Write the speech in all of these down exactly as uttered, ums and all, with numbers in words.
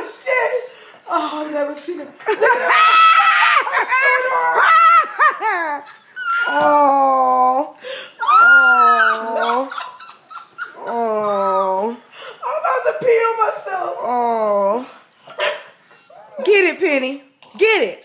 Oh shit! Oh, I've never seen it. Oh. Oh. Oh. I'm about to pee on myself. Oh. Get it, Penny. Get it.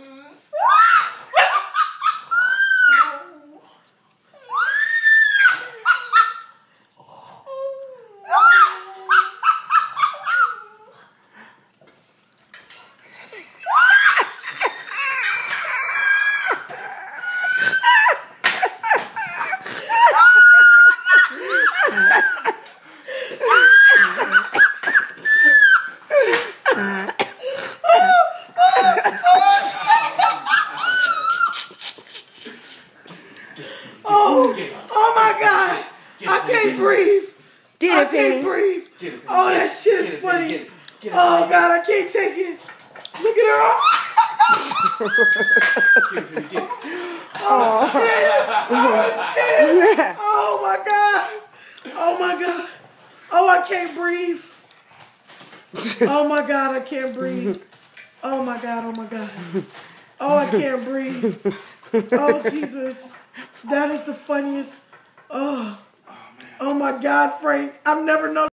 Oh, oh my God. I can't breathe. Get it, I can't breathe. Oh, that shit is funny. Oh God, I can't take it. Look at her. Oh shit. Oh shit. Oh my God. Oh my God. Oh, I can't breathe. Oh my God, I can't breathe. Oh my God, oh my God. Oh, I can't breathe. Oh Jesus. That is the funniest. Oh, oh my God, Frank. I've never known.